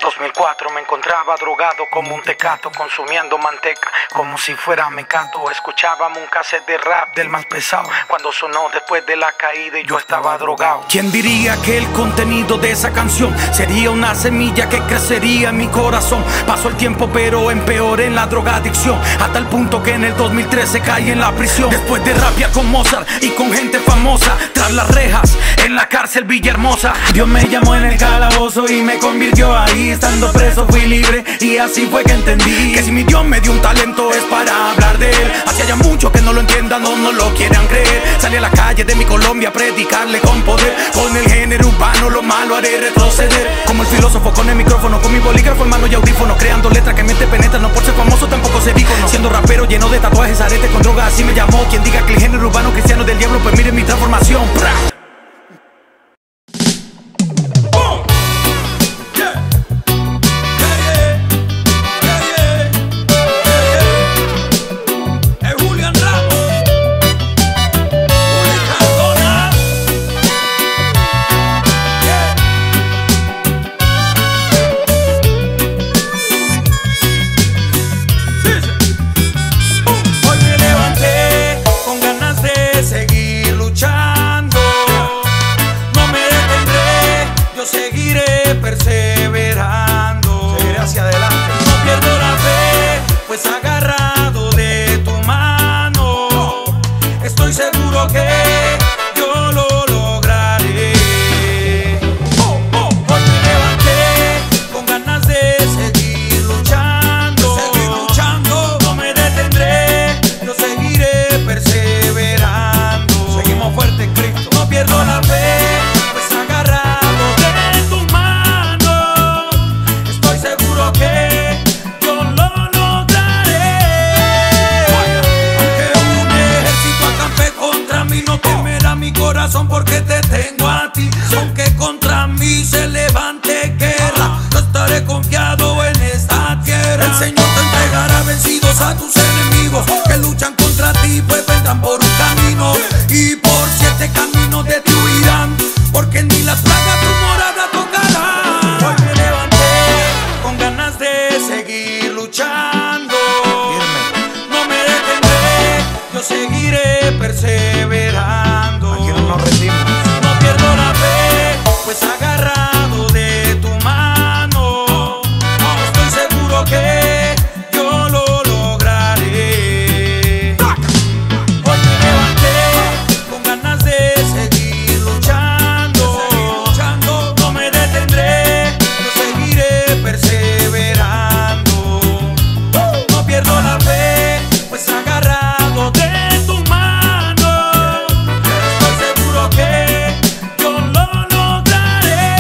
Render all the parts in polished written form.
2004 me encontraba drogado como un tecato, consumiendo manteca como si fuera mecato. Escuchábamos un cassette de rap del más pesado cuando sonó después de la caída y yo estaba drogado. ¿Quién diría que el contenido de esa canción sería una semilla que crecería en mi corazón? Pasó el tiempo pero empeoré en la drogadicción, hasta el punto que en el 2013 caí en la prisión. Después de rapear con Mozart y con gente famosa, tras las rejas, en la cárcel Villahermosa, Dios me llamó en el calabozo y me convirtió ahí. Estando preso fui libre y así fue que entendí que si mi Dios me dio un talento es para hablar de él. Hacía ya mucho que no lo entiendan o no lo quieran creer. Salí a la calle de mi Colombia a predicarle con poder. Con el género urbano lo malo haré retroceder. Como el filósofo con el micrófono, con mi bolígrafo en mano y audífono, creando letras que mente penetra. No por ser famoso tampoco ser ícono. Siendo rapero lleno de tatuajes, aretes con drogas, así me llamó. Quien diga que el género urbano cristiano del diablo, pues mire mi transformación. Seguiré perseverando, seguiré hacia adelante. No pierdo la fe, pues agarrado de tu mano, estoy seguro que yo lo lograré. Hoy me levanté con ganas de seguir luchando, no me detendré, yo seguiré perseverando. Seguimos fuertes en Cristo, no pierdo la fe, pues agarrado que yo lo lograré. Aunque un ejército acampe contra mí, no temerá mi corazón porque te tengo a ti. Aunque contra mí se levante guerra, yo estaré confiado en esta tierra. El Señor te entregará vencidos a tus enemigos que luchan contra ti, pues vendrán por un camino y por 7 caminos de ti huirán, porque ni las plagas tu morada tocarán. Hoy me levanté con ganas de seguir luchando, no me detendré, yo seguiré perseverando. Aquí no nos rendimos. No pierdo la fe, pues agarrado de tu mano, estoy seguro que yo lo lograré. Hoy me levanté con ganas de seguir luchando, no me detendré, yo seguiré perseverando. No pierdo la fe, pues agarrado de tu mano, estoy seguro que yo lo lograré.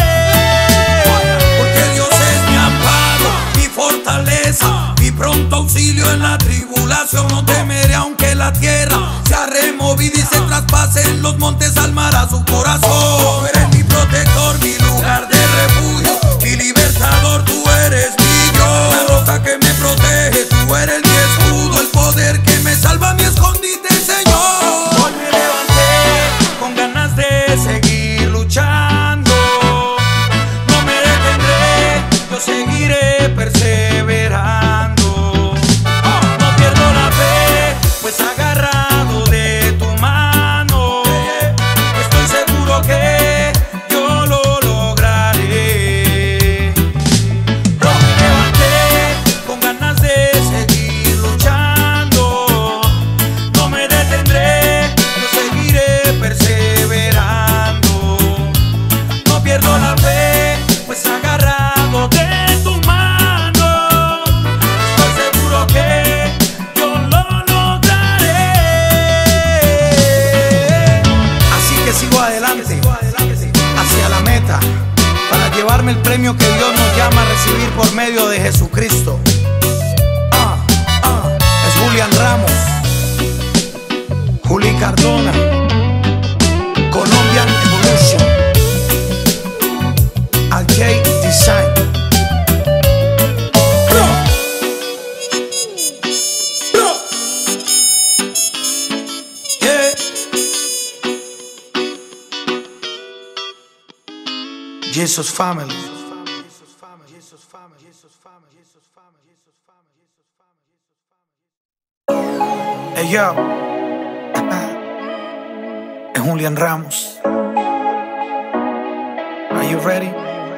Porque Dios es mi amparo, mi fortaleza, mi pronto auxilio en la tribulación. No temeré aunque la tierra sea removida y se traspasen los montes al mar a su corazón. Tú eres mi protector, mi lugar de refugio, mi libertador, tú eres mi Dios. La roca que me protege, tú eres mi escudo, el poder que me salva, mi escondite, Señor. Hoy me levanté con ganas de seguir luchando, no me detendré, yo seguiré perseverando. No pierdo la fe, pues agarrado de tu mano, estoy seguro que yo lo lograré. Hoy me levanté con ganas de seguir luchando, no me detendré, yo seguiré perseverando. No pierdo la fe, pues agarrado de tu mano, estoy seguro que yo lo lograré. Así que sigo adelante, hacia la meta, para llevarme el premio que Dios nos llama a recibir por medio de Jesucristo. Es Julián Ramos, Juli Cardona, Colombian Evolution, Al J Design. Jesus Family. Hey yo, es Julián Ramos. Are you ready?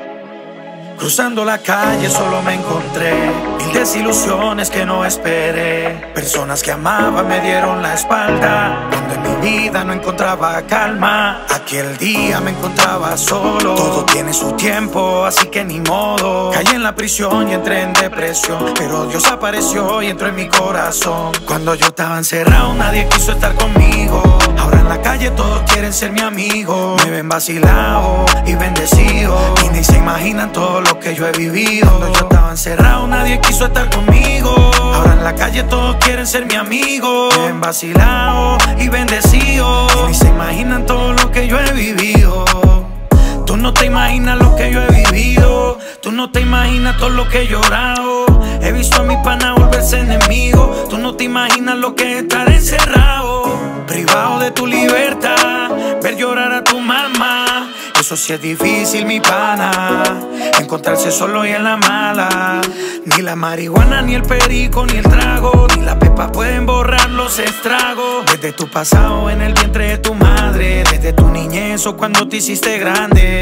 Cruzando la calle solo me encontré mil desilusiones que no esperé. Personas que amaba me dieron la espalda cuando en mi vida no encontraba calma. Aquel día me encontraba solo. Todo tiene su tiempo, así que ni modo. Caí en la prisión y entré en depresión, pero Dios apareció y entró en mi corazón. Cuando yo estaba encerrado nadie quiso estar conmigo. Ahora en la calle todos quieren ser mi amigo. Me ven vacilado y bendecido y ni se imaginan todo lo que yo he vivido. Cuando yo estaba encerrado nadie quiso estar conmigo. Ahora en la calle todos quieren ser mi amigo. Me ven vacilado y bendecido y ni se imaginan todo lo que yo he vivido. Tú no te imaginas lo que yo he vivido. Tú no te imaginas todo lo que he llorado. He visto a mi pana volverse enemigo. Tú no te imaginas lo que es estar encerrado, privado de tu libertad, ver llorar a tu mamá. Eso sí es difícil, mi pana, encontrarse solo y en la mala. Ni la marihuana, ni el perico, ni el trago, ni la pepa pueden borrar los estragos. Desde tu pasado en el vientre de tu madre, desde tu niñez o cuando te hiciste grande.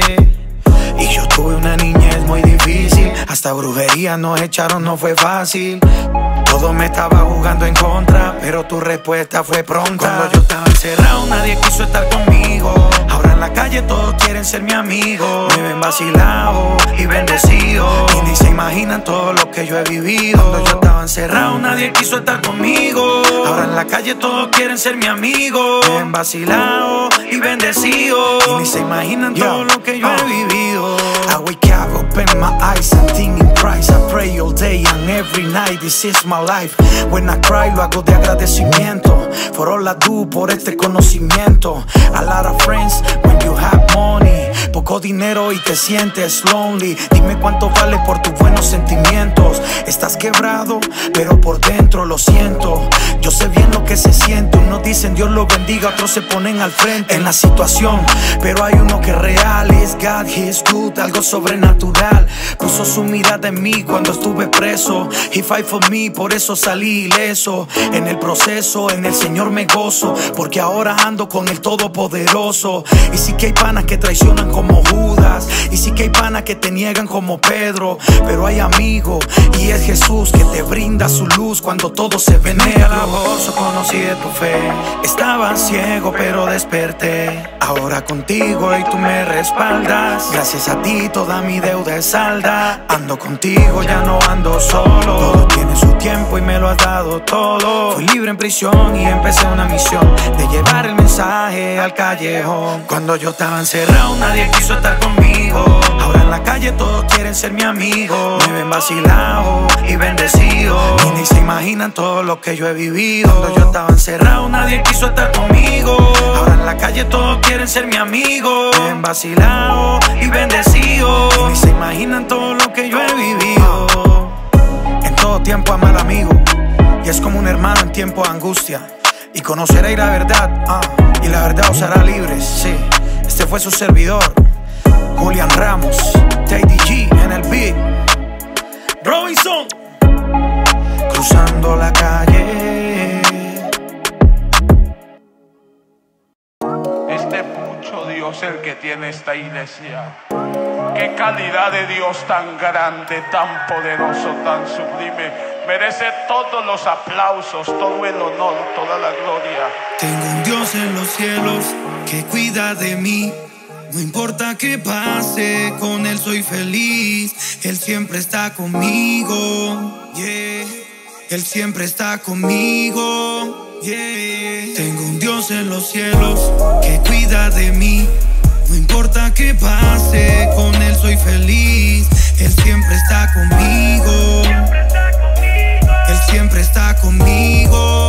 Y yo tuve una niñez muy difícil, hasta brujería nos echaron, no fue fácil. Todo me estaba jugando en contra, pero tu respuesta fue pronta. Cuando yo estaba encerrado nadie quiso estar conmigo. Ahora en la calle todos quieren ser mi amigo. Me ven vacilado y bendecido y ni se imaginan todo lo que yo he vivido. Cuando yo estaba encerrado nadie quiso estar conmigo. Ahora en la calle todos quieren ser mi amigo. Me ven vacilado y bendecido y ni se imaginan todo lo que yo he vivido. I wake up, open my eyes and think in Christ. I pray all day and every night, this is my life. When I cry lo hago de agradecimiento for all I do, por este conocimiento. A lot of friends when you have money, poco dinero y te sientes lonely. Dime cuánto vale por tus buenos sentimientos. Estás quebrado, pero por dentro lo siento. Yo sé bien lo que se siente. Unos dicen Dios lo bendiga, otros se ponen al frente en la situación, pero hay uno que es real. Is God, He is good, algo sobrenatural. Puso su mirada en mí cuando estuve preso. He fight for me, por eso salí ileso. En el proceso, en el Señor me gozo, porque ahora ando con el Todopoderoso. Y sí que hay panas que traicionan como Judas, y sí que hay panas que te niegan como Pedro, pero hay amigo y es Jesús que te brinda su luz cuando todo se ve negro. Conocí de tu fe, estaba ciego pero desperté. Ahora contigo y tú me respaldas. Gracias a ti toda mi deuda es salda. Ando contigo, ya no ando solo. Todo tiene su tiempo y me lo has dado todo. Fui libre en prisión y empecé una misión de llevar el mensaje al callejón. Cuando yo estaba encerrado nadie quiso estar conmigo. Ahora en la calle todos quieren ser mi amigo. Me ven vacilado y bendecido y ni se imaginan todo lo que yo he vivido. Cuando yo estaba encerrado nadie quiso estar conmigo. Ahora en la calle todos quieren ser mi amigo. Me ven vacilado y bendecido y ni se imaginan todo lo que yo he vivido. En todo tiempo ama al amigo y es como un hermano en tiempo de angustia. Y conoceréis la verdad, y la verdad os hará libres. Sí, este fue su servidor, Julián Ramos, TDG en el beat. Robinson, cruzando la calle. Este mucho Dios el que tiene esta iglesia. Qué calidad de Dios tan grande, tan poderoso, tan sublime. Merece todos los aplausos, todo el honor, toda la gloria. Tengo un Dios en los cielos que cuida de mí. No importa qué pase, con Él soy feliz. Él siempre está conmigo, yeah. Él siempre está conmigo, yeah. Tengo un Dios en los cielos que cuida de mí. No importa qué pase, con Él soy feliz. Él siempre está conmigo. Él siempre está conmigo.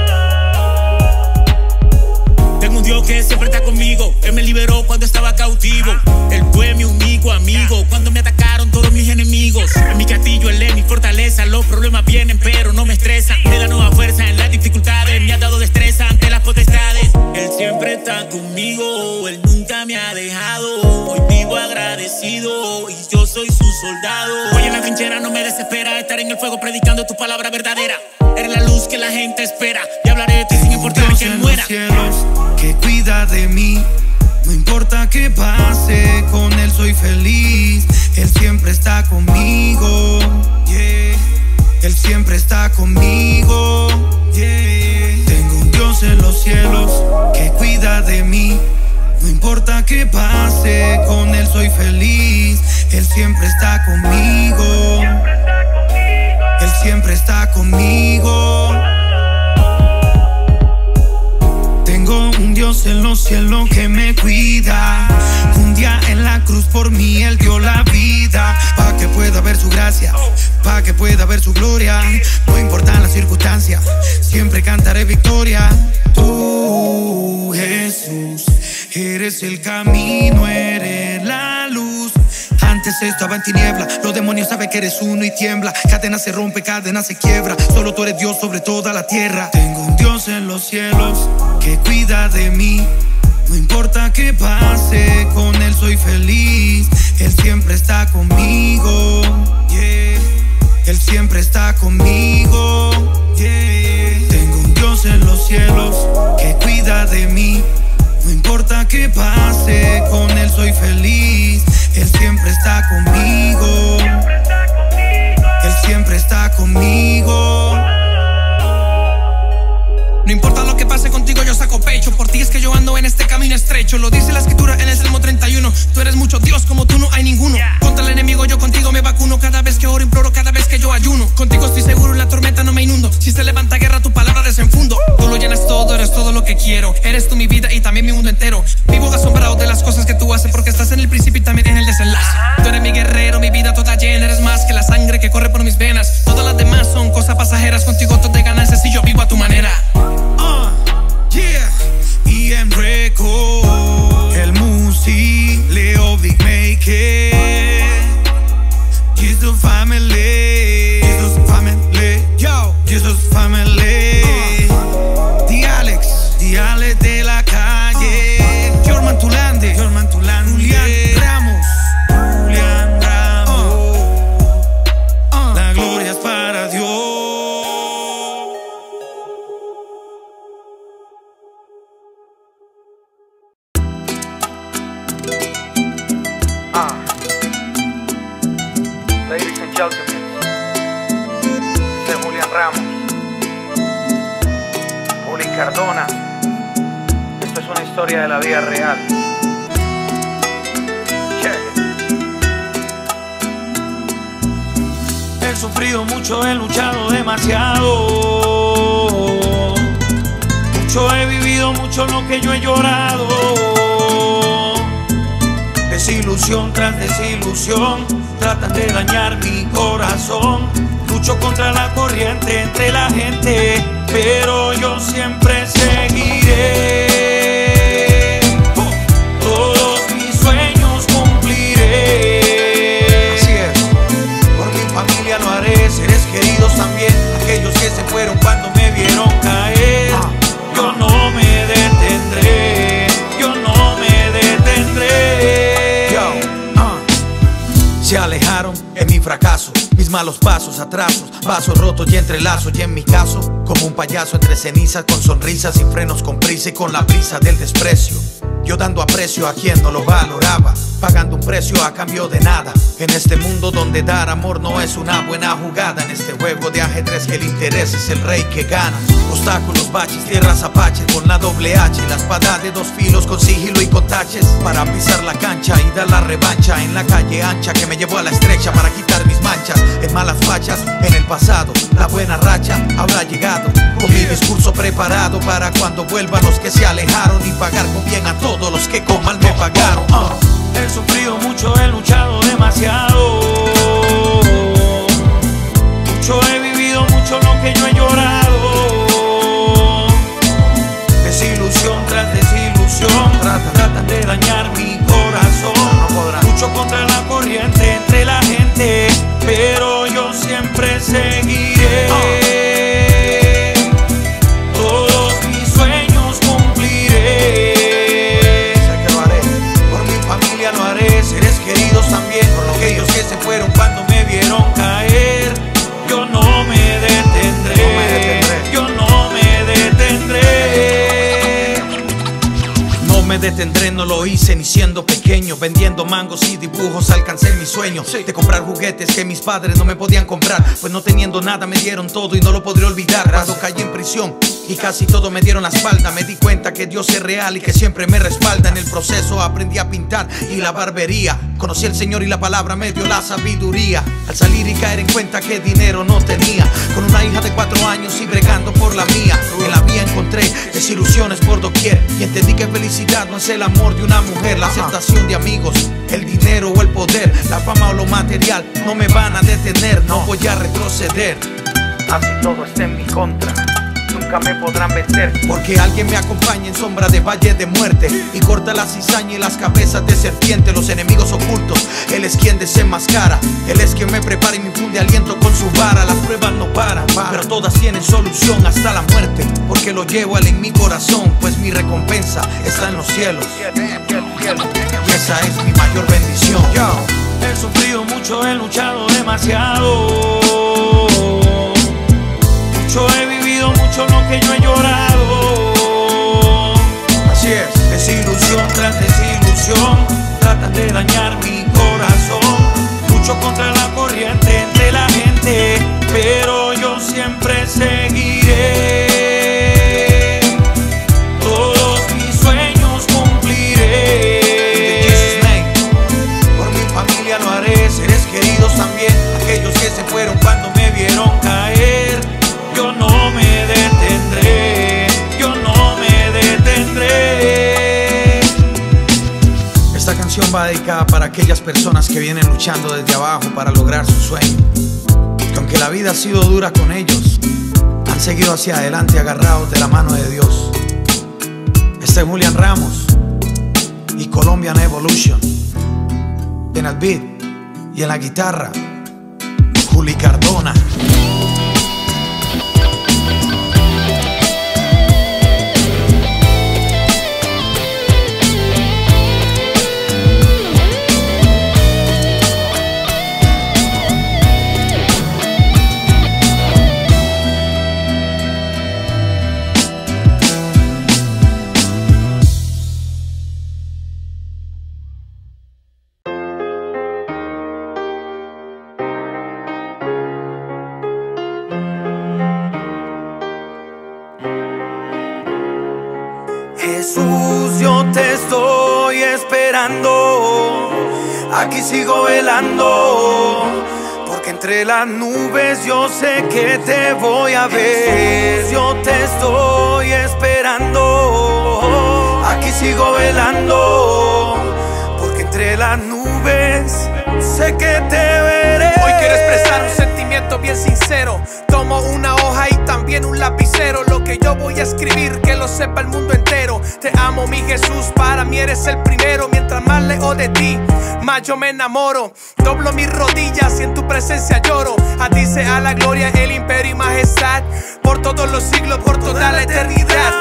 Tengo un Dios que siempre está conmigo. Él me liberó cuando estaba cautivo. Él fue mi único amigo cuando me atacaron todos mis enemigos. En mi castillo Él es mi fortaleza. Los problemas vienen pero no me estresan. Me da nueva fuerza en las dificultades. Me ha dado destreza ante las potestades. Él siempre está conmigo. Él nunca me ha dejado. Hoy vivo agradecido. vencido y yo soy su soldado. Hoy en la trinchera no me desespera estar en el fuego predicando tu palabra verdadera. Eres la luz que la gente espera y hablaré de ti sin importar que muera. Cielos que cuida de mí, no importa qué pase, con él soy feliz. Él siempre está conmigo, yeah. Él siempre está conmigo, yeah. Tengo un Dios en los cielos que cuida de mí. No importa qué pase, con él soy feliz. Él siempre está conmigo. Él siempre está conmigo. Tengo un Dios en los cielos que me cuida. Un día en la cruz por mí él dio la vida, pa' que pueda ver su gracia, pa' que pueda ver su gloria. No importan las circunstancias, siempre cantaré victoria. Tú, Jesús, eres el camino, eres la luz. Antes estaba en tiniebla, los demonios saben que eres uno y tiembla. Cadena se rompe, cadena se quiebra, solo tú eres Dios sobre toda la tierra. Tengo un Dios en los cielos que cuida de mí. No importa qué pase, con él soy feliz. Él siempre está conmigo, yeah. Él siempre está conmigo, yeah. Tengo un Dios en los cielos que cuida de mí. No importa qué pase, con él soy feliz. Él siempre está conmigo. Él siempre está conmigo. No importa lo que pase contigo, yo saco pecho. Por ti es que yo ando en este camino estrecho. Lo dice la escritura en el Salmo 31. Tú eres mucho Dios, como tú no hay ninguno. Contra el enemigo yo contigo me vacuno. Cada vez que oro imploro, cada vez que yo ayuno. Contigo estoy seguro, en la tormenta no me inundo. Si se levanta guerra, tu palabra desenfundo. Tú lo llenas todo, eres todo lo que quiero. Eres tú mi vida y también mi mundo entero. Vivo asombrado de las cosas que tú haces, porque estás en el principio y también en el desenlace. Tú eres mi guerrero, mi vida toda llena. Eres más que la sangre que corre por mis venas. Todas las demás son cosas pasajeras. Contigo todo de ganancias y yo vivo a tu manera. Yeah, EM Record, el Musi, Leo Big Make It, Jesus Family, Jesus Family, yo, Jesus Family, The Alex de la calle, Jorman Tulande, Julián Ramos, la gloria es para Dios. Ladies and gentlemen, de Julián Ramos, Juli Cardona. Esto es una historia de la vida real. Check it. He sufrido mucho, he luchado demasiado. Mucho he vivido, mucho lo que yo he llorado. Desilusión tras desilusión tratan de dañar mi corazón. Lucho contra la corriente entre la gente, pero yo siempre seguiré. Todos mis sueños cumpliré. Así es. Por mi familia lo haré, seres queridos también, aquellos que se fueron cuando me vieron caer. Yo no me detendré, yo no me detendré. Se alejaron en mi fracaso, mis malos pasos, atrasos, vasos rotos y entrelazos. Y en mi caso, como un payaso entre cenizas, con sonrisas y frenos con prisa y con la brisa del desprecio. Yo dando aprecio a quien no lo valoraba, pagando un precio a cambio de nada. En este mundo donde dar amor no es una buena jugada. En este juego de ajedrez que el interés es el rey que gana. Obstáculos, baches, tierras apaches con la doble H, la espada de dos filos con sigilo y con taches, para pisar la cancha y dar la revancha en la calle ancha que me llevó a la estrecha, para quitar mis manchas en malas fachas. En el pasado la buena racha habrá llegado, con mi discurso preparado para cuando vuelvan los que se alejaron, y pagar con bien a todos los que con mal me pagaron. He sufrido mucho, he luchado demasiado. Mucho he vivido, mucho lo que yo he llorado. Desilusión tras desilusión tratan de dañar mi corazón. Lucho contra la corriente entre la gente, pero yo siempre seguiré. Todos mis sueños cumpliré. Sé que lo haré, por mi familia lo haré, seres queridos también. pequeño, vendiendo mangos y dibujos alcancé mi sueño de comprar juguetes que mis padres no me podían comprar, pues no teniendo nada me dieron todo y no lo podré olvidar. Cuando caí en prisión y casi todo me dieron la espalda, me di cuenta que Dios es real y que siempre me respalda. En el proceso aprendí a pintar y la barbería, conocí al Señor y la palabra me dio la sabiduría. Al salir y caer en cuenta que dinero no tenía, con una hija de 4 años y bregando por la mía, en la vía encontré desilusiones por doquier y entendí que felicidad no es el amor de una mujer, la aceptación de amigos, el dinero o el poder, la fama o lo material no me van a detener, no voy a retroceder. Así todo está en mi contra, nunca me podrán vencer, porque alguien me acompaña en sombra de valle de muerte y corta la cizaña y las cabezas de serpiente, los enemigos ocultos. Él es quien desenmascara, Él es quien me prepara y me infunde aliento con su vara. Las pruebas no paran, pero todas tienen solución hasta la muerte, porque lo llevo a Él en mi corazón, pues mi recompensa está en los cielos y esa es mi mayor bendición. He sufrido mucho, he luchado demasiado, mucho he vivido, mucho lo que yo he llorado. Así es, desilusión tras desilusión tratan de dañar mi corazón. Lucho contra la corriente entre la gente, pero yo siempre seguiré. Todos mis sueños cumpliré. Por mi familia lo haré, seres queridos también, aquellos que se fueron cuando me vieron caer. Yo no me detendré, yo no me detendré. Esta canción va dedicada para aquellas personas que vienen luchando desde abajo para lograr su sueño, que aunque la vida ha sido dura con ellos, han seguido hacia adelante agarrados de la mano de Dios. Este es Julián Ramos y Colombian Evolution. En el beat y en la guitarra, Juli Cardona. Jesús, yo te estoy esperando, aquí sigo velando, porque entre las nubes yo sé que te voy a ver. Yo te estoy esperando, aquí sigo velando, porque entre las nubes sé que te veré. Hoy quiero expresar un sentimiento bien sincero. Tomo una hoja y también un lapicero. Lo que yo voy a escribir, que lo sepa el mundo entero. Te amo, mi Jesús, para mí eres el primero. Mientras más leo de ti, más yo me enamoro. Doblo mis rodillas y en tu presencia lloro. A ti sea la gloria, el imperio y majestad, por todos los siglos, por toda la eternidad.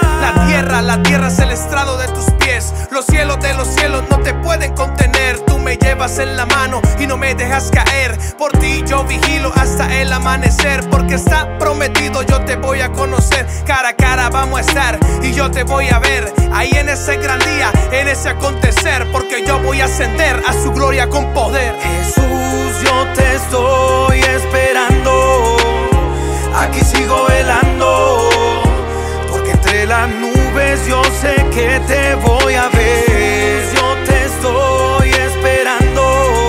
La tierra es el estrado de tus pies. Los cielos de los cielos no te pueden contener. Tú me llevas en la mano y no me dejas caer. Por ti yo vigilo hasta el amanecer, porque está prometido, yo te voy a conocer. Cara a cara vamos a estar y yo te voy a ver ahí en ese gran día, en ese acontecer, porque yo voy a ascender a su gloria con poder. Jesús, yo te estoy esperando, aquí sigo velando, porque entre las nubes yo sé que te voy a ver. Yo te estoy esperando,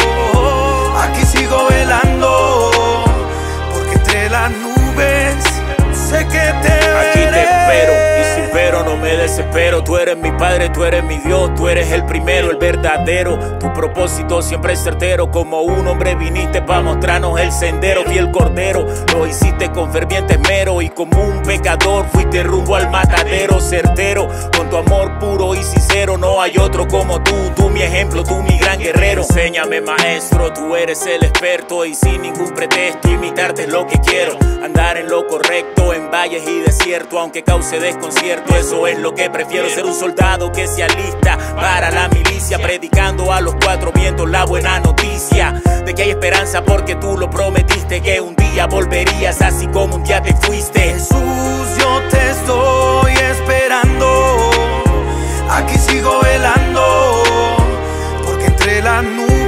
aquí sigo velando, porque entre las nubes sé que te veré. Aquí te espero y sin pero no me desespero. Tú eres mi Padre, tú eres mi Dios, tú eres el primero, el verdadero. Tu propósito siempre es certero. Como un hombre viniste para mostrarnos el sendero. Fiel Cordero, lo hiciste con ferviente esmero, y como un pecador fuiste rumbo al matadero. Certero, con tu amor puro y sincero. No hay otro como tú mi ejemplo, tú mi gran guerrero. Enséñame, maestro, tú eres el experto, y sin ningún pretexto imitarte es lo que quiero. Andar en lo correcto en valles y desierto, aunque cause desconcierto, eso es lo que prefiero. Ser un soldado que se alista para la milicia, predicando a los cuatro vientos la buena noticia de que hay esperanza, porque tú lo prometiste, que un día volverías así como un día te fuiste. Jesús, yo te estoy esperando, aquí sigo velando, porque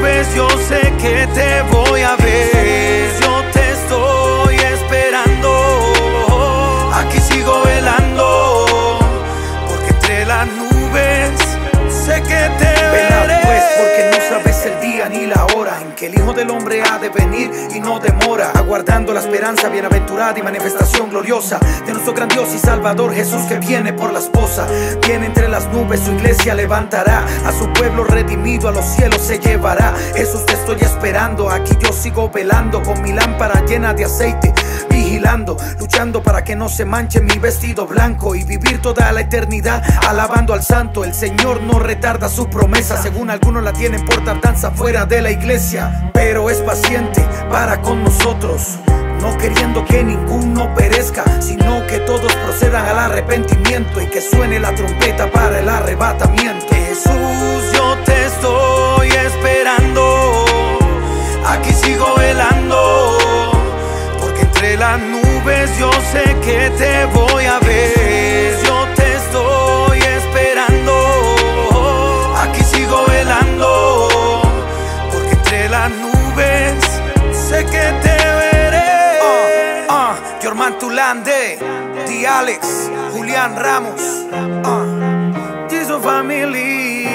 nubes yo sé que te voy a ver. Yo te estoy esperando, aquí sigo velando, porque entre las nubes sé que te veré. Pues porque no sabes el día ni la hora en que el Hijo del Hombre ha de venir y no demora, aguardando la esperanza bienaventurada y manifestación gloriosa de nuestro gran Dios y Salvador Jesús, que viene por la esposa. Viene entre las nubes, su iglesia levantará, a su pueblo redimido a los cielos se llevará. Jesús, te estoy esperando, aquí yo sigo velando, con mi lámpara llena de aceite, vigilando, luchando para que no se manche mi vestido blanco, y vivir toda la eternidad alabando al Santo. El Señor no retarda su promesa, según algunos la tienen por tardanza fuera de la iglesia, pero es paciente para con nosotros, no queriendo que ninguno perezca, sino que todos procedan al arrepentimiento, y que suene la trompeta para el arrebatamiento. Jesús, yo te estoy esperando, aquí sigo velando, porque entre las nubes yo sé que te voy a ver. Yo te estoy esperando, aquí sigo velando, porque entre las nubes sé que te veré. Jorman Tulande, D. Alex, Julián Ramos, Jesus Family,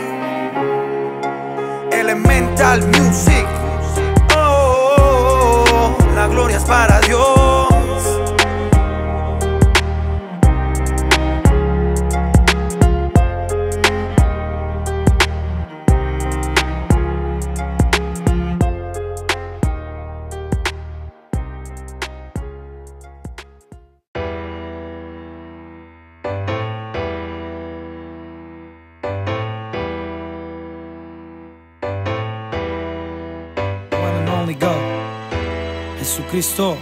Elemental Music. La gloria es para Dios. One and only God, Jesucristo,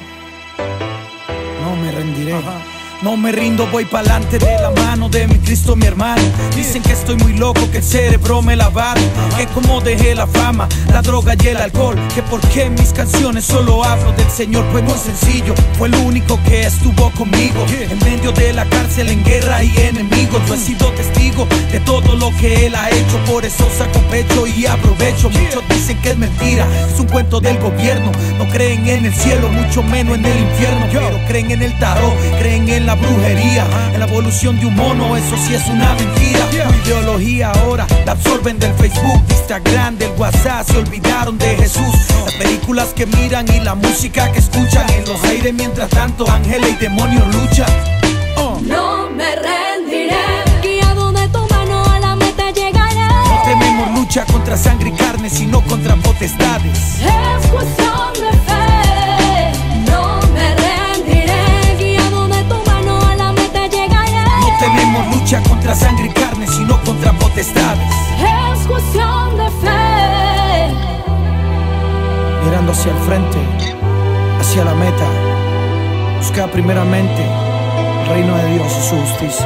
no me rendiré. No me rindo, voy pa'lante de la mano de mi Cristo, mi hermano. Dicen que estoy muy loco, que el cerebro me lavaron, que como dejé la fama, la droga y el alcohol, que por qué en mis canciones solo hablo del Señor. Pues muy sencillo, fue el único que estuvo conmigo en medio de la cárcel, en guerra y enemigos. Yo he sido testigo de todo lo que Él ha hecho, por eso saco pecho y aprovecho. Muchos dicen que es mentira, es un cuento del gobierno. No creen en el cielo, mucho menos en el infierno, pero creen en el tarot, creen en la brujería, en la evolución de un mono, eso sí es una mentira. Tu ideología ahora la absorben del Facebook, Instagram, del WhatsApp, se olvidaron de Jesús. Las películas que miran y la música que escuchan, en los aires mientras tanto ángeles y demonios luchan. No me rendiré, guiado de tu mano a la meta llegaré. No tenemos lucha contra sangre y carne, sino contra potestades. Es cuestión de fe, no me rendiré, guiado de tu mano a la meta llegaré. No tenemos lucha contra sangre y carne, sino contra potestades. Es cuestión de fe, mirando hacia el frente, hacia la meta, busca primeramente el reino de Dios y su justicia.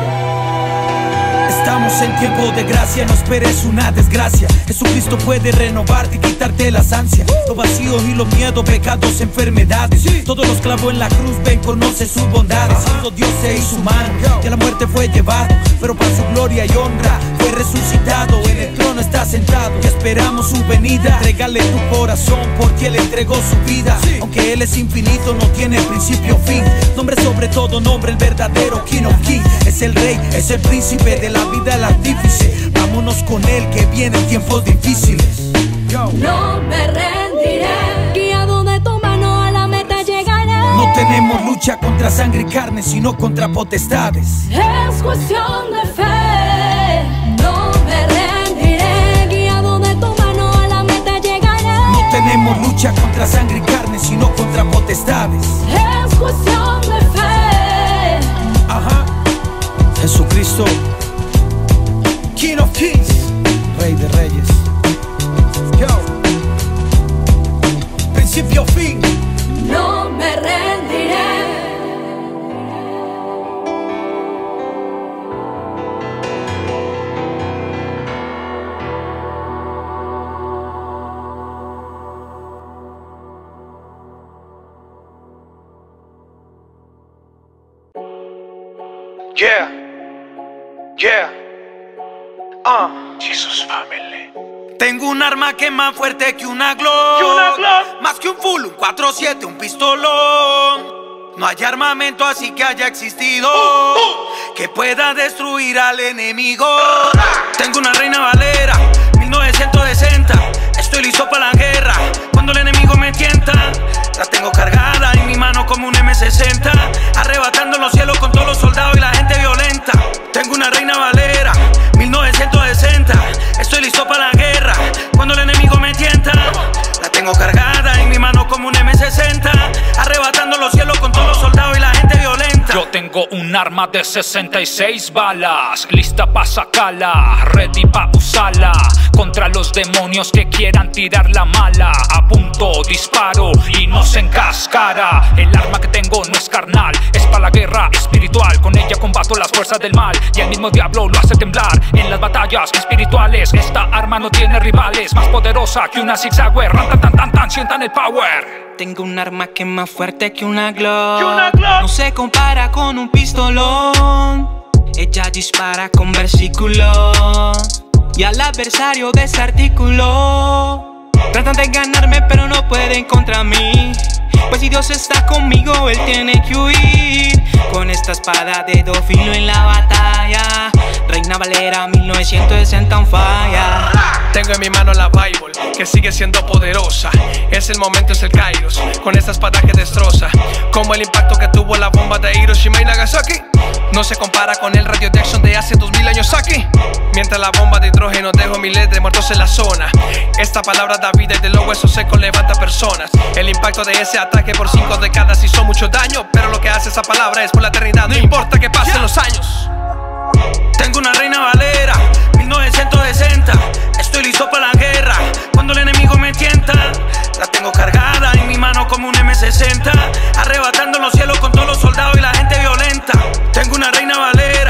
Estamos en tiempo de gracia, no esperes una desgracia. Jesucristo puede renovarte y quitarte las ansias, los vacíos y los miedos, pecados, enfermedades. Todos los clavó en la cruz, ven, conoce sus bondades. Siendo Dios se hizo humano, que a la muerte fue llevado, pero para su gloria y honra fue resucitado. En el trono está sentado y esperamos su venida. Regale tu corazón porque Él entregó su vida. Aunque Él es infinito, no tiene principio o fin. Nombre sobre todo nombre, el verdadero King of Kings. Es el rey, es el príncipe de la vida, el artífice. Vámonos con Él que vienen tiempos difíciles. no me rendiré, guiado de tu mano a la meta llegaré. No tenemos lucha contra sangre y carne, sino contra potestades. Es cuestión de fe, no me rendiré, guiado de tu mano a la meta llegaré. No tenemos lucha contra sangre y carne, sino contra potestades. Es cuestión de fe. Ajá. Jesucristo, King of Kings, Rey de Reyes. Yo. Principio fin. No me rendiré. Yeah. Yeah. Jesus Family. Tengo un arma que es más fuerte que una Glock, más que un full, un 4-7, un pistolón. No hay armamento así que haya existido que pueda destruir al enemigo. Tengo una Reina Valera 1960. Estoy listo para la guerra cuando el enemigo me tienta. La tengo cargada en mi mano como un M60, arrebatando los cielos con todos los soldados y la gente violenta. Tengo una Reina Valera 1960. Estoy listo para la guerra cuando el enemigo me tienta. La tengo cargada en mi mano como un M60, arrebatando los cielos con todos los soldados y la gente violenta. Yo tengo un arma de 66 balas, lista pa' sacarla, ready pa' usarla contra los demonios que quieran tirar la mala. Apunto, disparo y no se encascara. El arma que tengo no es carnal, es para la guerra espiritual. Con ella combato las fuerzas del mal y el mismo diablo lo hace temblar en las batallas espirituales. Esta arma no tiene rivales, más poderosa que una zigzagüe. Tan, sientan el power. Tengo un arma que es más fuerte que una Glock. No se compara con un pistolón. Ella dispara con versículos y al adversario desarticuló. Tratan de ganarme pero no pueden contra mí, pues si Dios está conmigo, Él tiene que huir. Con esta espada de dos filos en la batalla, Reina Valera 1960 on fire. Tengo en mi mano la Bible, que sigue siendo poderosa. Es el momento, es el Kairos, con esta espada que destroza. Como el impacto que tuvo la bomba de Hiroshima y Nagasaki. No se compara con el radio de acción de hace 2000 años aquí. Mientras la bomba de hidrógeno dejó miles de muertos en la zona. Esta palabra da vida y de los huesos secos levanta personas. El impacto de ese ataque por 5 décadas hizo mucho daño, pero lo que hace esa palabra es por la eternidad, no importa que pasen los años. Tengo una Reina Valera 1960. Estoy listo para la guerra cuando el enemigo me tienta. La tengo cargada en mi mano como un M60, arrebatando los cielos con todos los soldados y la gente violenta. Tengo una Reina Valera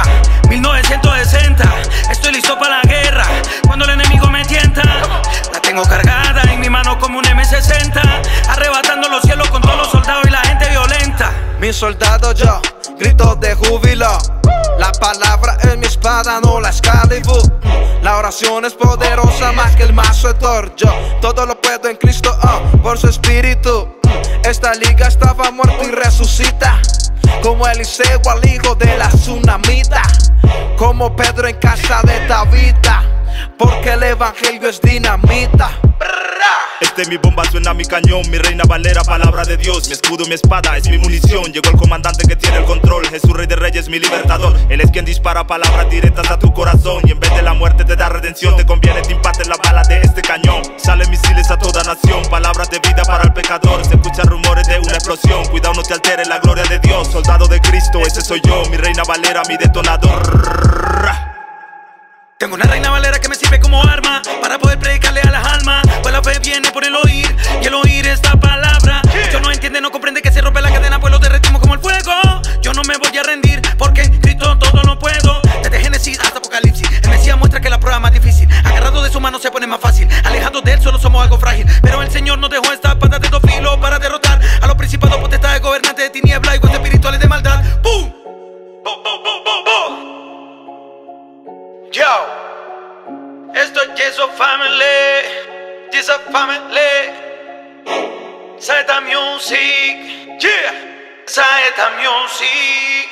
1960. Estoy listo para la guerra cuando el enemigo me tienta. La tengo cargada en mi mano como un M60, arrebatando los cielos con todos los soldados y la gente violenta. Mi soldado yo, grito de júbilo. La palabra es mi espada, no la Excalibur. La oración es poderosa más que el mazo de Thor. Yo todo lo puedo en Cristo, por su espíritu. Esta liga estaba muerto y resucita, como Eliseo al hijo de la tsunamita, como Pedro en casa de Tabita, porque el evangelio es dinamita. Este es mi bomba, suena mi cañón, mi Reina Valera, palabra de Dios. Mi escudo, mi espada, es mi munición. Llegó el comandante que tiene el control. Jesús, Rey de Reyes, mi libertador. Él es quien dispara palabras directas a tu corazón, y en vez de la muerte te da redención. Te conviene, te impacten las balas de este cañón. Salen misiles a toda nación, palabras de vida para el pecador. Se escuchan rumores de una explosión. Cuidado, no te altere la gloria de Dios. Soldado de Cristo, ese soy yo, mi Reina Valera, mi detonador. Tengo una Reina Valera que me sirve como arma para poder predicarle a las almas. Pues la fe viene por el oír, y el oír esta palabra. Yo no entiende, no comprende que se rompe la cadena, pues lo derretimos como el fuego. Yo no me voy a rendir, porque en Cristo todo lo puedo. Desde Génesis hasta Apocalipsis, el Mesías muestra que la prueba es más difícil. Agarrado de su mano se pone más fácil, alejados de él solo somos algo frágil. Pero el Señor nos dejó esta espada de dos filos para derrotar a los principados, potestades, gobernantes de tiniebla y huestes espirituales de maldad. ¡Pum! ¡Bum, bum, bum, bum, bum! Yo, esto es Jesus Family, Jesus Family, Saeta Music, yeah, Saeta Music.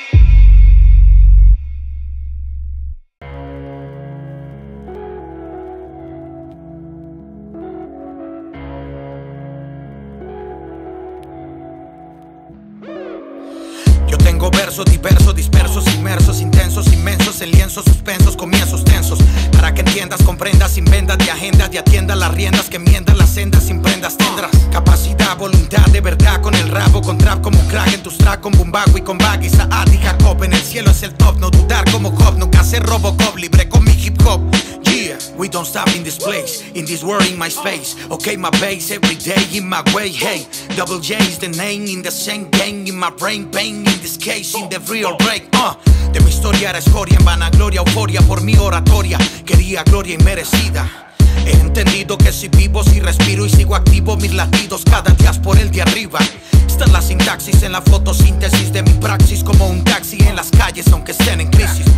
Yo tengo versos diversos, dispersos, inmersos, intensos, inmensos, en lienzos, suspensos, comienzos tensos. Para que entiendas, comprendas, sin vendas de agendas, y atiendas las riendas que miendan las sendas, sin prendas tendrás capacidad, voluntad de verdad con el rabo, con trap como un crack en tus tracks, con Bumbago y con Baggy, Saad y Jacob. En el cielo es el top, no dudar como Job, nunca hacer Robocop, libre con mi hip hop. Yeah, we don't stop in this place, in this world, in my space. Okay, my base, every day in my way, hey. Double J is the name, in the same game, in my brain, pain, in this case, in the real break, De mi historia era escoria, en vanagloria, euforia por mi oratoria. Quería gloria inmerecida. He entendido que si vivo, si respiro y sigo activo, mis latidos cada día es por el de arriba. Esta es la sintaxis en la fotosíntesis de mi praxis, como un taxi en las calles aunque estén en crisis. Por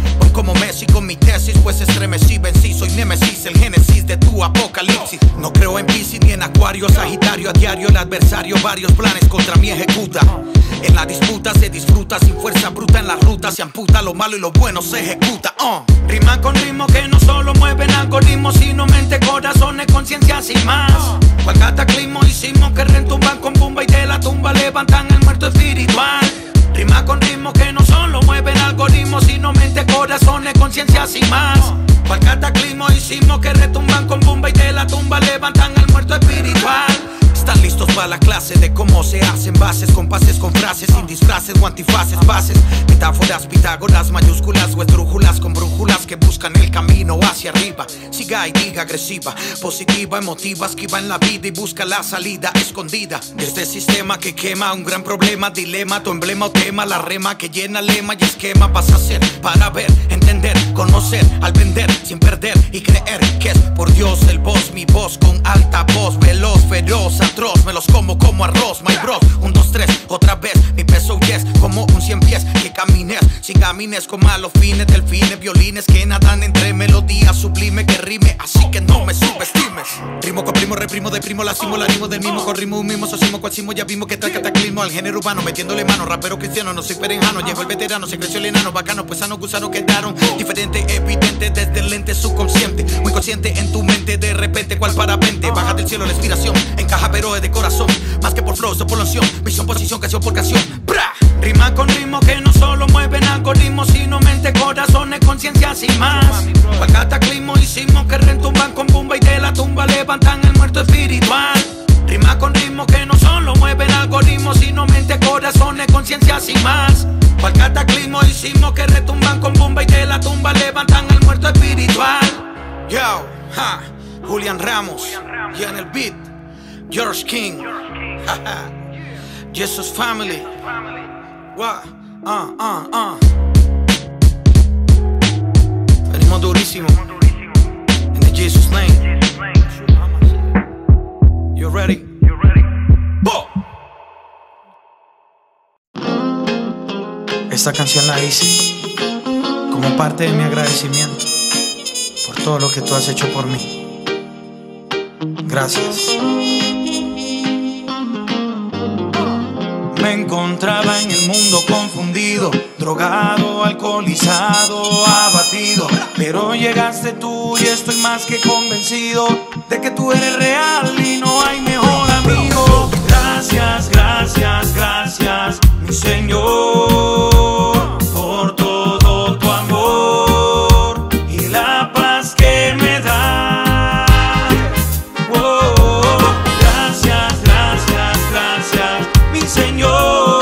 como Messi con mi tesis, pues estremecí, vencí, soy Némesis, el génesis de tu apocalipsis. No creo en Piscis ni en Acuario, Sagitario a diario, el adversario varios planes contra mí ejecuta. En la disputa se disfruta, sin fuerza bruta en la ruta se amputa, lo malo y lo bueno se ejecuta. Rima con ritmo que no solo mueven algoritmos, sino mente, corazones, conciencias y más. Cual cataclismo hicimos que retumban con bumba y de la tumba levantan el muerto espiritual. Rima con ritmo que no solo mueven algoritmos, sino mente, corazones, conciencias y más. Cual cataclismo hicimos que retumban con bomba y de la tumba levantan al muerto espiritual. Están listos para la clase de cómo se hacen bases, compases con frases, sin disfraces o antifaces, bases, metáforas, pitágoras, mayúsculas o esdrújulas con brújulas que buscan el camino hacia arriba. Siga y diga agresiva, positiva, emotiva, esquiva en la vida y busca la salida escondida de este sistema que quema un gran problema, dilema, tu emblema o tema, la rema que llena lema y esquema. Vas a hacer para ver, entender, conocer, al vender sin perder y creer que es por Dios el voz, mi voz con alta voz, veloz, feroz, atroz, me los como arroz, my bros. 1, 2, 3, otra vez, mi peso yes, como un 100 pies que camines, sin camines con malos fines, delfines, violines que nadan entre melodías sublime que rime, así que no me subestimes. Rimo con primo, reprimo, deprimo, lastimo, la rimo del mismo, con ritmo un mismo, socimo, cualcimo, ya vimos que trae cataclismo al género urbano, metiéndole mano, rapero cristiano, no soy perenjano, llegó el veterano, se creció el enano, bacano, pues sano, gusano quedaron, diferente, evidente, desde el lente subconsciente, muy consciente en tu mente, de repente, cual parapente, baja del cielo la inspiración, encaja pero es de corazón, más que por flow, es por loción, visión, posición, canción por canción, ¡bra! Rima con ritmo que no solo mueven algoritmos, sino mente, corazones, conciencias y más. Cual cataclismo hicimos que retumban con bumba y de la tumba levantan el muerto espiritual. Rima con ritmo que no solo mueven algoritmos, sino mente, corazones, conciencias y más. Cual cataclismo hicimos que retumban con bumba y de la tumba levantan el muerto espiritual. Yo, Julián Ramos, y en el beat George King, Jesus Family. What? Venimos durísimo. In the Jesus name. You ready? Bo. Esta canción la hice como parte de mi agradecimiento por todo lo que tú has hecho por mí. Gracias. Me encontraba en el mundo confundido, drogado, alcoholizado, abatido. Pero llegaste tú y estoy más que convencido de que tú eres real y no hay mejor amigo. Gracias, gracias, gracias, mi Señor, por todo tu amor y la paz que me das. Oh, gracias, gracias, gracias, mi Señor.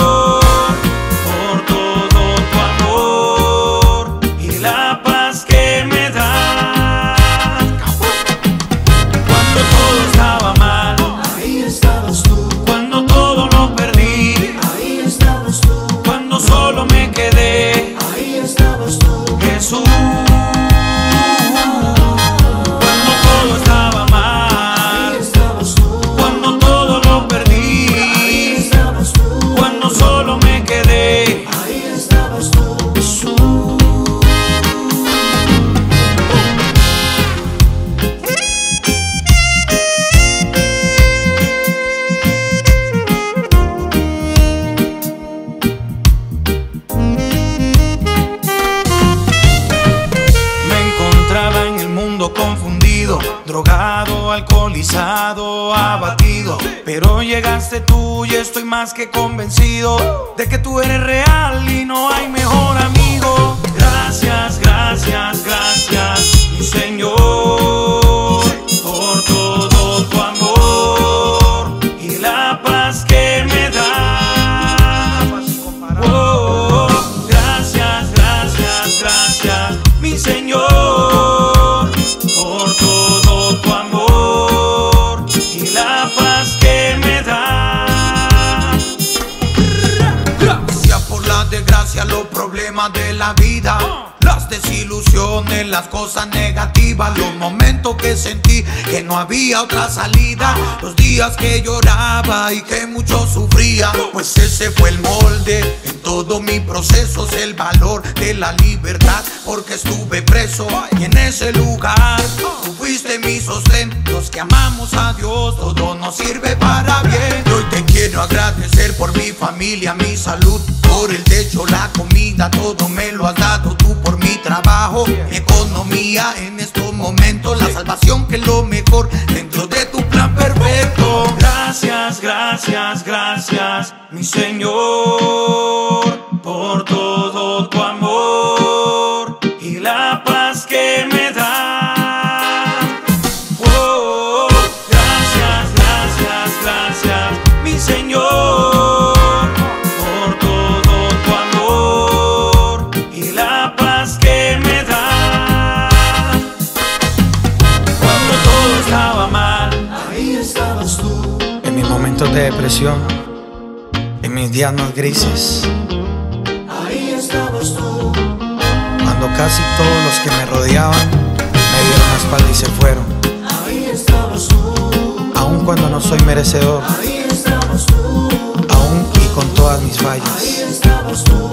Confundido, drogado, alcoholizado, abatido. Pero llegaste tú y estoy más que convencido de que tú eres real y no hay mejor amigo. Gracias, gracias, gracias, mi Señor, por todo tu amor y la paz que me das. Oh, gracias, gracias, gracias, mi Señor. Los problemas de la vida, las desilusiones, las cosas negativas, los momentos que sentí que no había otra salida, los días que lloraba y que mucho sufría, pues ese fue el molde. todo mi proceso es el valor de la libertad, porque estuve preso y en ese lugar tú fuiste mi sostén. Los que amamos a Dios, todo nos sirve para bien. Y hoy te quiero agradecer por mi familia, mi salud, por el techo, la comida, todo me lo has dado tú, por mi trabajo, mi economía en estos momentos, la salvación que es lo mejor dentro de tu plan perfecto. Gracias, gracias, gracias, mi Señor, por todo tu amor y la paz que me das. Oh, gracias, gracias, gracias, mi Señor, por todo tu amor y la paz que me das. Cuando todo estaba mal, ahí estabas tú. En mis momentos de depresión, en mis días más grises, ahí estabas tú. cuando casi todos los que me rodeaban me dieron la espalda y se fueron, Ahí estabas tú. aun cuando no soy merecedor, Ahí estabas tú. aún y con todas mis Ahí fallas. estabas tú.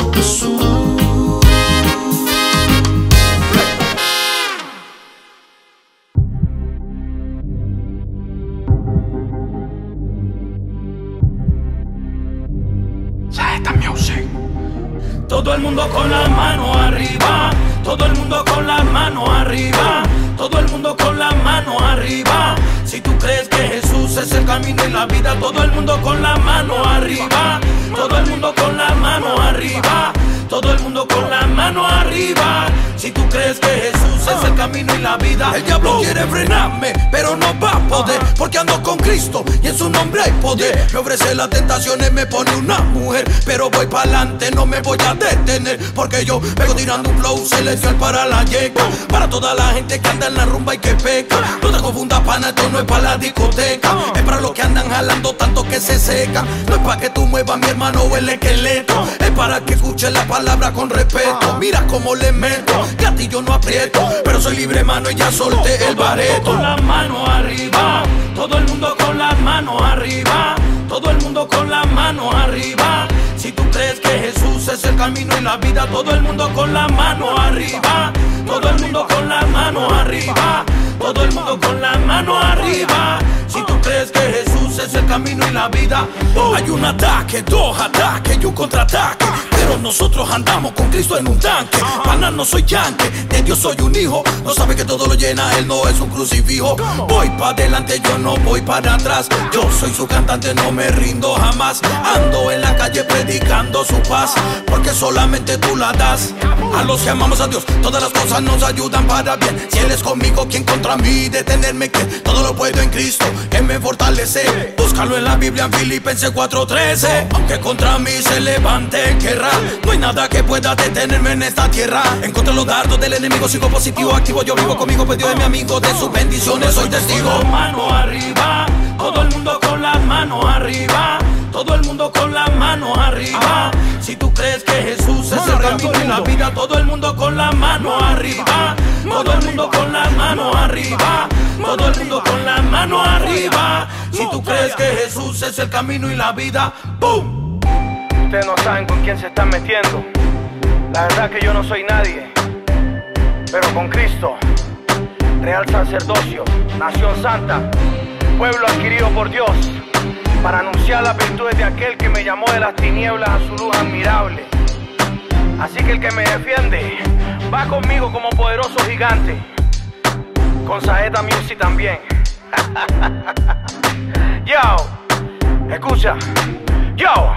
Todo el mundo con la mano arriba, todo el mundo con la mano arriba, todo el mundo con la mano arriba. Si tú crees que Jesús es el camino y la vida, todo el mundo con la mano arriba, todo el mundo con la mano arriba, todo el mundo con la mano arriba. Si tú crees que Jesús es el camino y la vida, el diablo quiere frenarme, pero no va a poder, porque ando con Cristo y en su nombre hay poder. Me ofrece las tentaciones, me pone una mujer, pero voy para adelante, no me voy a detener, porque yo vengo tirando un flow celestial para la yeca, para toda la gente que anda en la rumba y que peca. No te confundas, pana, esto no es para la discoteca, es para los que andan jalando tanto que se secan. No es para que tú muevas, mi hermano, el esqueleto, es para que escuches la palabra con respeto. Mira cómo le meto, gatillo no aprieto, pero soy libre, mano, y ya solté el bareto. Con la mano arriba, todo el mundo con la mano arriba, todo el mundo con la mano arriba. Si tú crees que Jesús es el camino y la vida, todo el mundo con la mano arriba, todo el mundo con la mano arriba, todo el mundo con la mano arriba. Si tú crees que Jesús es el camino y la vida, hay un ataque, dos ataques y un contraataque, pero nosotros andamos con Cristo en un tanque. Pana, no soy yanque, de Dios soy un hijo, no sabe que todo lo llena, Él no es un crucifijo. Voy para adelante, yo no voy para atrás, yo soy su cantante, no me rindo jamás. Ando en la calle predicando su paz, porque solamente tú la das. A los que amamos a Dios, todas las cosas nos ayudan para bien. Si Él es conmigo, ¿quién contra mí? Detenerme que todo lo puedo en Cristo, que me fortalece. Búscalo en la Biblia en Filipenses 4:13. Aunque contra mí se levante guerra, no hay nada que pueda detenerme en esta tierra. En contra de los dardos del enemigo sigo positivo, activo, yo vivo conmigo, pues Dios es mi amigo, de sus bendiciones soy testigo. Mano arriba, todo el mundo con la mano arriba, todo el mundo con la mano arriba. Si tú crees que Jesús es el camino y la vida, todo el mundo con la mano arriba, todo el mundo con la mano arriba, todo el mundo con la mano arriba. Si tú crees que Jesús es el camino y la vida, ¡boom! Ustedes no saben con quién se están metiendo. La verdad que yo no soy nadie, pero con Cristo, real sacerdocio, nación santa, pueblo adquirido por Dios, para anunciar las virtudes de aquel que me llamó de las tinieblas a su luz admirable. Así que el que me defiende va conmigo como poderoso gigante, con Saeta Music también. Yo, escucha, yo.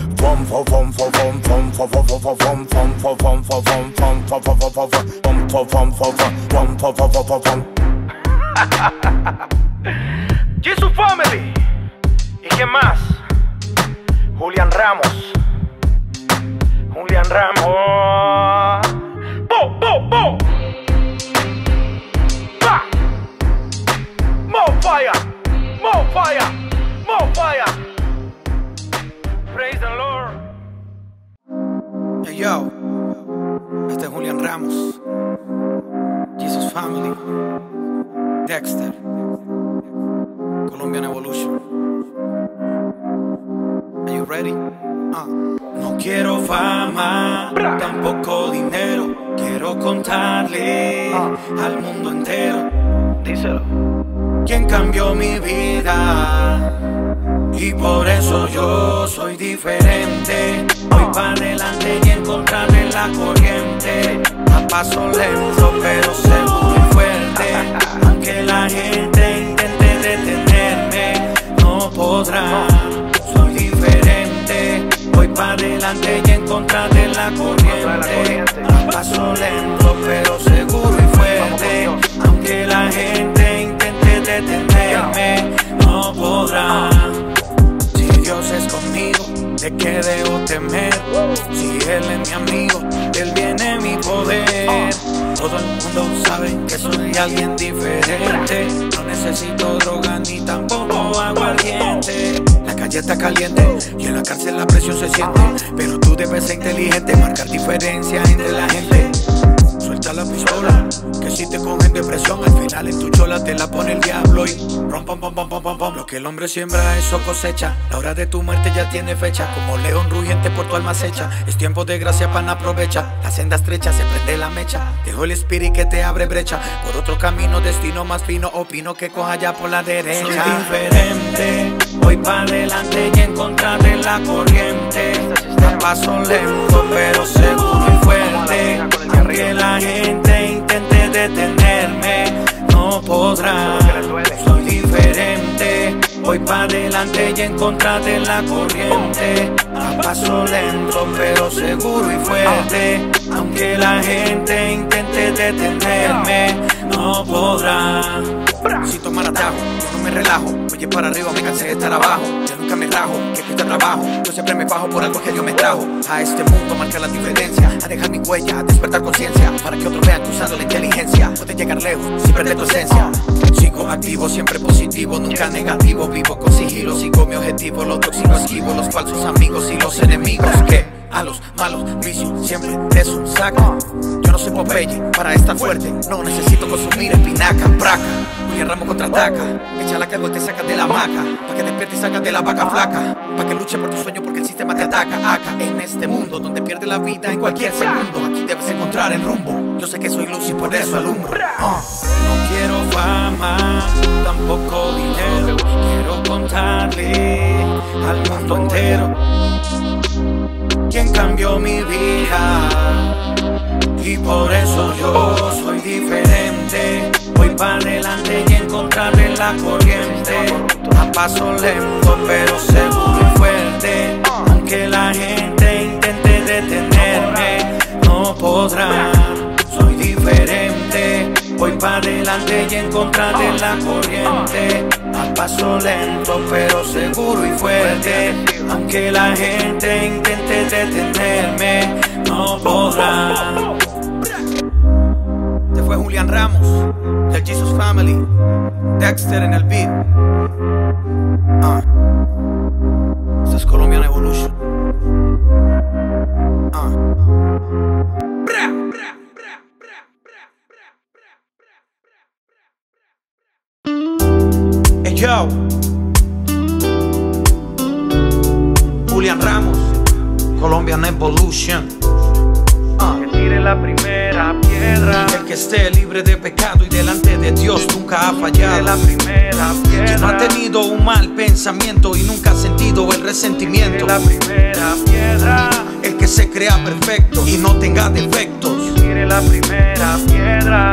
Jesus Family. ¿Y quién más? Julián Ramos. Julián Ramos. ¡Bo, bo, bo! ¡Pa! More fire! More fire! More fire! Praise the Lord. Hey yo, este es Julián Ramos, Jesus Family, Dexter, Colombian Evolution. Are you ready? No quiero fama, tampoco dinero. Quiero contarle al mundo entero. Díselo. Quién cambió mi vida y por eso yo soy diferente. Voy para adelante y en contra de la corriente. A paso lento pero seguro y fuerte. Aunque la gente intente detenerme, no podrá. Soy diferente. Voy para adelante y en contra de la corriente. A paso lento pero seguro y fuerte. Aunque la gente intente detenerme, no podrá. Si Dios es conmigo, ¿de qué debo temer? Si Él es mi amigo, Él viene mi poder. Todo el mundo sabe que soy alguien diferente. No necesito droga ni tampoco aguardiente. La calle está caliente y en la cárcel la presión se siente. Pero tú debes ser inteligente, marcar diferencia entre la gente. Suelta la pistola, que si te cogen depresión, al final en tu chola te la pone el diablo. Y rom, pom, pom, pom, pom, pom, pom. Lo que el hombre siembra, eso cosecha. La hora de tu muerte ya tiene fecha. Como león rugiente por tu alma acecha. Es tiempo de gracia, pan aprovecha. La senda estrecha, se prende la mecha. Dejo el espíritu que te abre brecha. Por otro camino, destino más fino. Opino que coja ya por la derecha. Soy diferente, voy para adelante y en contra de la corriente. A paso lento pero seguro y fuerte. Aunque la gente intente detenerme, no podrá. Soy diferente, voy para adelante y en contra de la corriente. A paso lento pero seguro y fuerte. Aunque la gente intente detenerme, no podrá. Si tomar atajo, yo no me relajo. Oye, para arriba, me cansé de estar abajo. Ya nunca me rajo, que cuesta trabajo. Yo siempre me bajo por algo que Dios me trajo. A este mundo marcar la diferencia, a dejar mi huella, a despertar conciencia. Para que otros vean que usando la inteligencia puedes llegar lejos sin perder tu esencia. Sigo activo, siempre positivo, nunca negativo. Vivo con sigilo, sigo mi objetivo. Los tóxicos esquivo, los falsos amigos y los enemigos que a los malos vicios siempre es un saco. Yo no soy Popeye para estar fuerte, no necesito consumir espinaca, braca. Julián Ramos contraataca, échala que algo te saca de la hamaca. Pa' que despiertes y salgas de la vaca flaca. Pa' que luche por tu sueño porque el sistema te ataca. Acá en este mundo donde pierdes la vida en cualquier segundo, aquí debes encontrar el rumbo. Yo sé que soy luz y por eso alumbro. No quiero fama, tampoco dinero. Quiero contarle al mundo entero quién cambió mi vida y por eso yo soy diferente. Voy para adelante y en contra de la corriente. A paso lento pero seguro y fuerte. Aunque la gente intente detenerme, no podrá. Soy diferente. Voy para adelante y en contra de la corriente. A paso lento pero seguro y fuerte. Aunque la gente intente detenerme, no podrá. Este fue Julián Ramos, del Jesus Family. Dexter en el beat. Esto es Colombian Evolution. Hey yo, Julián Ramos, Colombian Evolution. Que tire la primera piedra. El que esté libre de pecado y delante de Dios nunca ha fallado. La primera piedra. Quien no ha tenido un mal pensamiento y nunca ha sentido el resentimiento. La primera piedra. El que se crea perfecto y no tenga defectos. Que tire la primera piedra.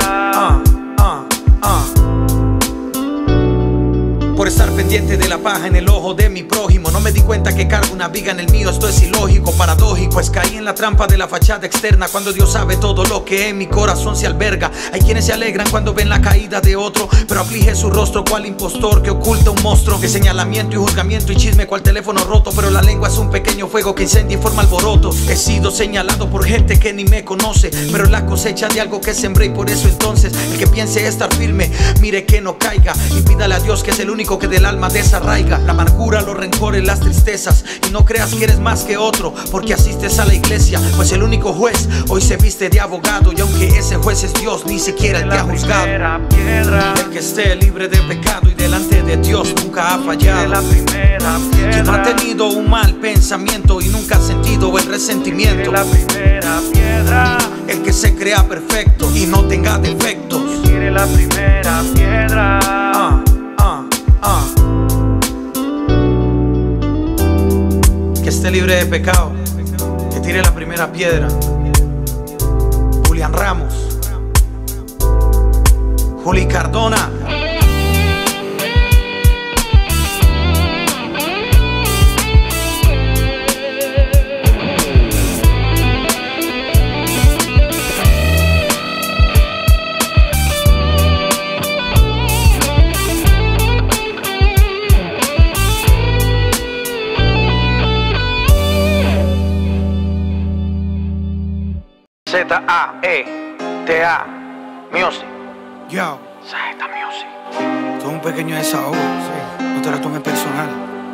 Por estar pendiente de la paja en el ojo de mi prójimo, no me di cuenta que cargo una viga en el mío. Esto es ilógico, paradójico. Pues caí en la trampa de la fachada externa, cuando Dios sabe todo lo que en mi corazón se alberga. Hay quienes se alegran cuando ven la caída de otro, pero aflige su rostro cual impostor que oculta un monstruo. De señalamiento y juzgamiento y chisme cual teléfono roto, pero la lengua es un pequeño fuego que incendia y forma alborotos. He sido señalado por gente que ni me conoce, pero la cosecha de algo que sembré, y por eso entonces el que piense estar firme, mire que no caiga y pídale a Dios, que es el único que del alma desarraiga la amargura, los rencores, las tristezas. Y no creas que eres más que otro porque asistes a la iglesia, pues el único juez hoy se viste de abogado, y aunque ese juez es Dios, ni siquiera te ha juzgado. El que esté libre de pecado y delante de Dios nunca ha fallado. La primera piedra. No ha tenido un mal pensamiento y nunca ha sentido el resentimiento. Tire la primera piedra. El que se crea perfecto y no tenga defectos. Tire la primera piedra. Que esté libre de pecado. Que tire la primera piedra. Julián Ramos, Juli Cardona. Z-A-E-T-A Music. Yo, Saeta Music. esto es un pequeño desahogo, sí. No te lo tomes personal.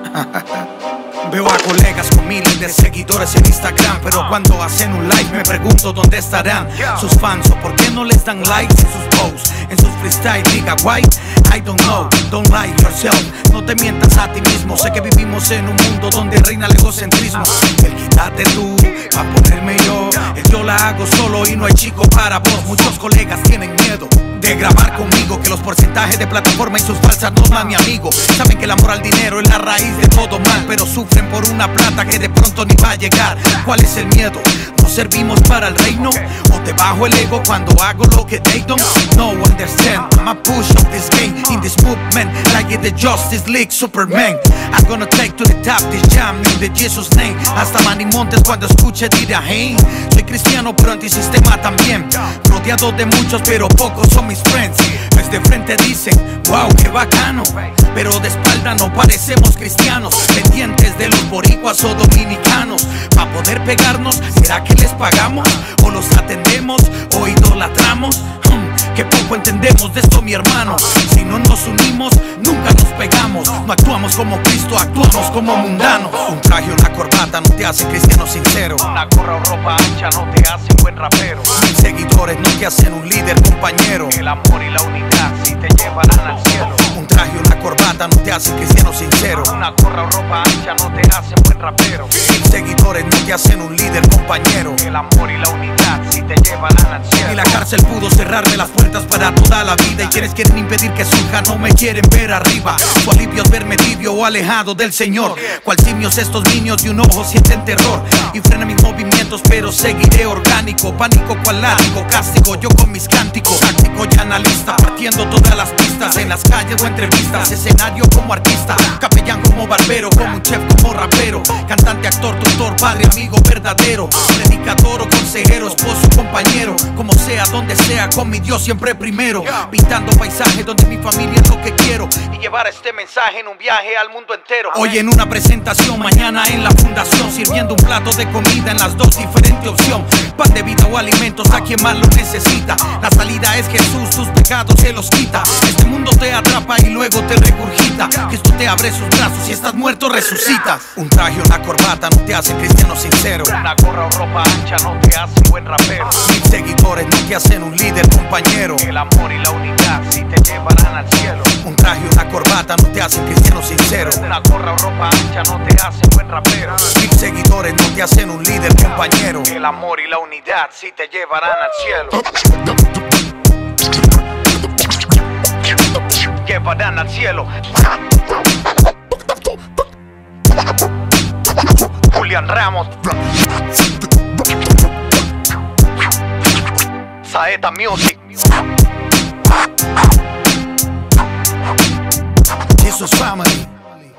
Veo a colegas con miles de seguidores en Instagram, pero cuando hacen un live me pregunto dónde estarán sus fans o por qué no les dan likes en sus posts, en sus freestyle. Diga why, I don't know, don't lie yourself. No te mientas a ti mismo, sé que vivimos en un mundo donde reina el egocentrismo. El quítate tú, pa' ponerme yo. El yo la hago solo y no hay chico para vos. Muchos colegas tienen miedo de grabar conmigo, que los porcentajes de plataforma y sus falsas normas, mi amigo. Saben que el amor al dinero es la raíz de todo mal, pero sufren por una plata que de pronto ni va a llegar. ¿Cuál es el miedo? ¿No servimos para el reino? ¿O te bajo el ego cuando hago lo que they don't? No understand, I'm a push of this game in this movement, like in the Justice League Superman. I'm gonna take to the top this jam in the Jesus name. Hasta Manny Montes cuando escuche dirá hey. Soy cristiano pero antisistema también, rodeado de muchos pero pocos son mis friends. Pues de frente dicen, wow, qué bacano, pero de espalda no parecemos cristianos, pendientes de los boricuas o dominicanos. Pa' poder pegarnos, ¿será que les pagamos? ¿O los atendemos o idolatramos? Que poco entendemos de esto, mi hermano. Si no nos unimos, nunca nos pegamos. No actuamos como Cristo, actuamos como mundanos. Un traje o una corbata no te hace cristiano sincero. Una gorra o ropa ancha no te hace buen rapero. 1000 seguidores no te hacen un líder, compañero. El amor y la unidad sí te llevarán al cielo. Un traje o una corbata no te hace cristiano sincero. Una gorra o ropa ancha no te hace buen rapero. 1000 seguidores no te hacen un líder, compañero. El amor y la unidad sí te llevarán al cielo. Y la cárcel pudo cerrarme las puertas para toda la vida, y quienes quieren impedir que surja no me quieren ver arriba. Su alivio es verme tibio o alejado del Señor. Cual simios estos niños de un ojo sienten terror y frenan mis movimientos, pero seguiré orgánico. Pánico cual látigo, castigo yo con mis cánticos. Táctico y analista, partiendo todas las pistas en las calles o entrevistas. Escenario como artista, capellán como barbero, como un chef, como rapero, cantante, actor, tutor, padre, amigo verdadero, predicador o consejero, esposo, compañero. Como sea, donde sea, con mi Dios siempre primero, pintando paisajes donde mi familia es lo que quiero y llevar este mensaje en un viaje al mundo entero. Hoy en una presentación, mañana en la fundación, sirviendo un plato de comida en las dos diferentes opciones, pan de vida o alimentos a quien más lo necesita. La salida es Jesús, tus pecados se los quita. Este mundo te atrapa y luego te regurgita. Cristo te abre sus brazos, si estás muerto resucitas. Un traje o una corbata no te hace cristiano sincero. Una gorra o ropa ancha no te hace buen rapero. 1000 seguidores no te hacen un líder, compañero. El amor y la unidad sí te llevarán al cielo. Un traje o una corbata no te hacen cristiano sincero. Una gorra o ropa ancha no te hace buen rapero. 1000 seguidores no te hacen un líder, compañero. El amor y la unidad sí te llevarán al cielo. Llevarán al cielo. Julián Ramos, Saeta Music. Jesus Family.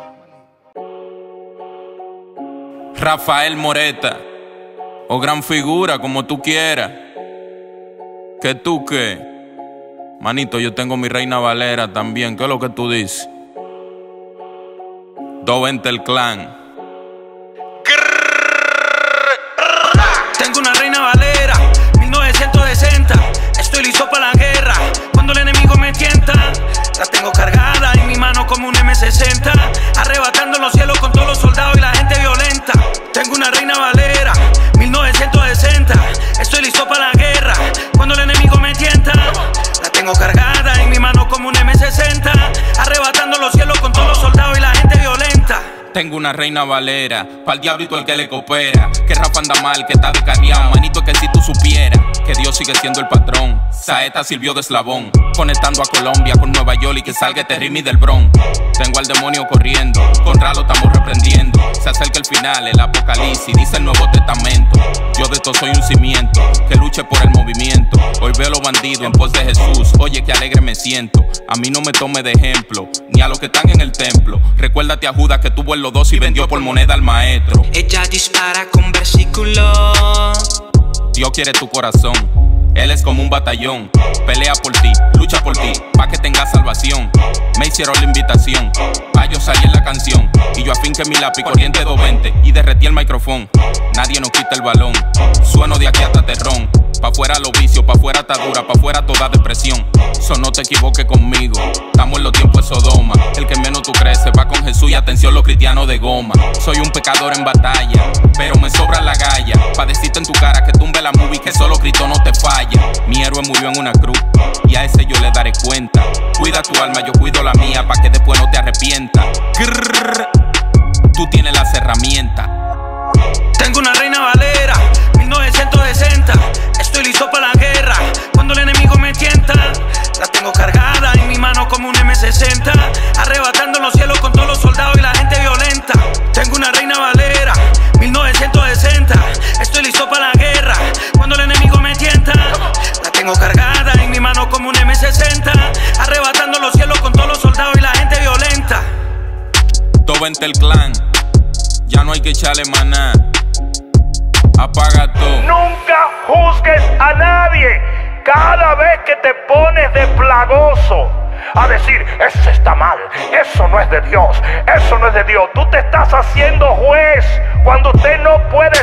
Rafael Moreta, o gran figura como tú quieras. ¿Que tú qué? Manito, yo tengo mi Reina Valera también. ¿Qué es lo que tú dices? 220 el clan. Tengo una Reina Valera 1960. Estoy listo para la guerra cuando el enemigo me tienta. La tengo cargada en mi mano como un M60, arrebatando en los cielos con todos los soldados y la gente violenta. Tengo una Reina Valera 1960. Estoy listo para la guerra cuando el enemigo me tienta. La tengo cargada en mi mano como un M60, arrebatando los cielos con todos los soldados y la gente violenta. Tengo una Reina Valera, pa'l diablito el que le coopera. Que Rafa anda mal, que está descarriado. Manito, que si tú supieras que Dios sigue siendo el patrón. Saeta sirvió de eslabón, conectando a Colombia con Nueva York y que salga este ritmo del Bronx. Tengo al demonio corriendo, contra lo estamos reprendiendo. Se acerca el final, el apocalipsis, dice el Nuevo Testamento. Yo de esto soy un cimiento, que luche por el movimiento. Hoy veo a los bandidos en pos de Jesús, oye que alegre me siento. A mí no me tome de ejemplo, ni a los que están en el templo. Recuérdate a Judas que tuvo en los dos y vendió por moneda al maestro. Ella dispara con versículos. Dios quiere tu corazón, Él es como un batallón. Pelea por ti, lucha por ti, pa' que tengas salvación. Me hicieron la invitación, pa' yo salir en la canción. Y yo afinqué mi lápiz, corriente 220 y derretí el micrófono. Nadie nos quita el balón, sueno de aquí hasta Terrón. Pa' fuera los vicios, pa' fuera atadura, pa' fuera toda depresión. So no te equivoques conmigo, estamos en los tiempos de Sodoma. El que menos tú creces va con Jesús y atención los cristianos de goma. Soy un pecador en batalla, pero me sobra la galla. Pa' decirte en tu cara que tumbe la movie, que solo Cristo no te falla. Mi héroe murió en una cruz y a ese yo le daré cuenta. Cuida tu alma, yo cuido la mía, pa' que después no te arrepientas. Tú tienes las herramientas. Tengo una Reina Valera, 1960. Estoy listo para la guerra, cuando el enemigo me tienta. La tengo cargada en mi mano como un M60, arrebatando los cielos con todos los soldados y la gente violenta. Tengo una Reina Valera, 1960. Estoy listo para la guerra, cuando el enemigo me tienta. La tengo cargada en mi mano como un M60, arrebatando los cielos con todos los soldados y la gente violenta. Todo vente el clan, ya no hay que echarle maná. Apaga todo. Nunca juzgues a nadie. Cada vez que te pones de plagoso a decir, eso está mal, eso no es de Dios, eso no es de Dios, tú te estás haciendo juez cuando usted no puede